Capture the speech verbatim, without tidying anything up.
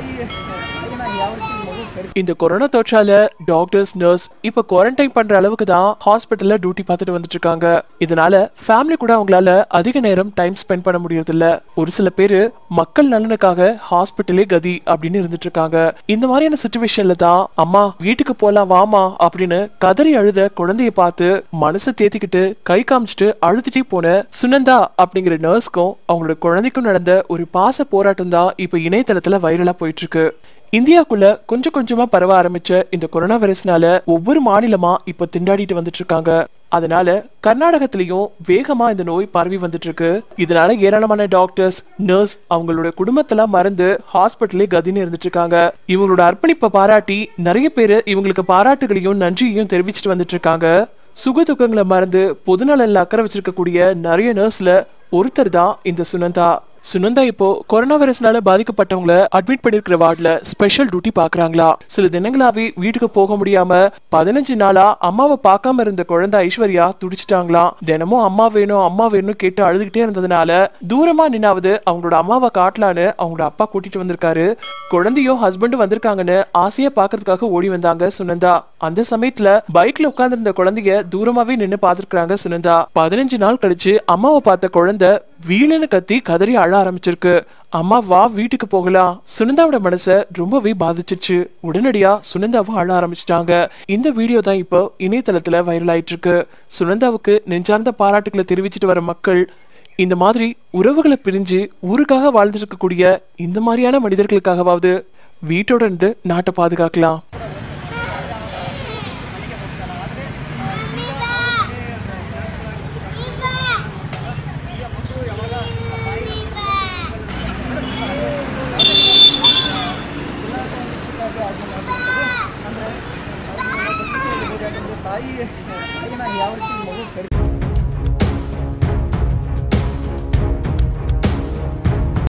இந்த கொரோனா தொற்றால doctors nurse இப்ப குவாரண்டைன் பண்ற அளவுக்கு தான் ஹாஸ்பிட்டல்ல டியூட்டி பார்த்துட்டு வந்துட்டு இருக்காங்க. இதனால ஃபேமிலி கூட அவங்களால அதிக நேரம் டைம் ஸ்பெண்ட் பண்ண முடியறது இல்ல. ஒரு சில பேரு மக்கள் நலனுக்காக ஹாஸ்பிட்டலே கதி அப்படின்னு இருந்துட்டு இருக்காங்க. இந்த மாதிரியான சிச்சுவேஷன்ல தான் அம்மா வீட்டுக்கு போலாம் வாமா அப்படின்னு கதறி அழுத குழந்தைய பார்த்து மனசை தேத்திக்கிட்டு கை காமிச்சிட்டு அழுதுட்டே போன சுனந்தா அப்படிங்கிற நர்ஸ்க்கும் அவங்களோட குழந்தைக்கும் நடந்த ஒரு பாச போராட்டம் தான் இப்ப இணையதளத்துல வைரலா போயிட்டு இருக்கு. இந்தியாக்குள்ள கொஞ்சம் கொஞ்சமா பரவ ஆரம்பிச்ச இந்த கொரோனா வைரஸ்னால ஒவ்வொரு மாநிலமா இப்ப திண்டாடிட்டு வந்துட்டு இருக்காங்க. அதனால கர்நாடகத்திலயும் வேகமா இந்த நோய் பரவி வந்துட்டு இருக்கு. இதனால ஏராளமான டாக்டர்ஸ் நர்ஸ் அவங்களோட குடும்பத்தெல்லாம் மறந்து ஹாஸ்பிட்டலே கதின்னு இருந்துட்டு இருக்காங்க. இவங்களோட அர்ப்பணிப்பை பாராட்டி நிறைய பேரு இவங்களுக்கு பாராட்டுகளையும் நன்றியையும் தெரிவிச்சுட்டு வந்துட்டு இருக்காங்க. சுக துக்கங்களை மறந்து பொதுநலன்ல அக்கறை வச்சிருக்கக்கூடிய நிறைய நர்ஸ்ல ஒருத்தர் தான் இந்த சுனந்தா. சுனந்தா இப்போ கொரோனா வைரஸ்னால பாதிக்கப்பட்டவங்களை அட்மிட் பண்ணிருக்கிற வார்டுல ஸ்பெஷல் டியூட்டி பாக்குறாங்களா. சில தினங்களாவே வீட்டுக்கு போக முடியாம பதினஞ்சு நாளா அம்மாவை பார்க்காம இருந்த குழந்தை ஐஸ்வர்யா துடிச்சிட்டாங்களாம். தினமும் அம்மா வேணும் அம்மா வேணும் கேட்டு அழுதுகிட்டே இருந்ததுனால தூரமா நின்னாவது அவங்களோட அம்மாவை காட்டலான்னு அவங்களோட அப்பா கூட்டிட்டு வந்திருக்காரு. குழந்தையும் ஹஸ்பண்டும் வந்திருக்காங்கன்னு ஆசையா பாக்குறதுக்காக ஓடி வந்தாங்க சுனந்தா. அந்த சமயத்துல பைக்ல உட்கார்ந்து இருந்த குழந்தைய தூரமாவே நின்னு பாத்துருக்காங்க சுனந்தா. பதினஞ்சு நாள் கழிச்சு அம்மாவை பார்த்த குழந்தை வீலன்னு கத்தி கதறி அழ ஆரம்பிச்சிருக்கு. அம்மா வா வீட்டுக்கு போகலாம். சுனந்தாவோட மனசை ரொம்பவே பாதிச்சிச்சு. உடனடியா சுனந்தாவும் அழ ஆரம்பிச்சிட்டாங்க. இந்த வீடியோ தான் இப்போ இணையதளத்துல வைரல் ஆயிட்டு இருக்கு. சுனந்தாவுக்கு நெஞ்சார்ந்த பாராட்டுகளை தெரிவிச்சிட்டு வர மக்கள் இந்த மாதிரி உறவுகளை பிரிஞ்சு ஊருக்காக வாழ்ந்துட்டு இருக்கக்கூடிய இந்த மாதிரியான மனிதர்களுக்காகவாவது வீட்டோட இருந்து நாட்டை பாதுகாக்கலாம். ತಾಯಿ ತಾಯಿನ ಯಾವ ರೀತಿ ಮಗು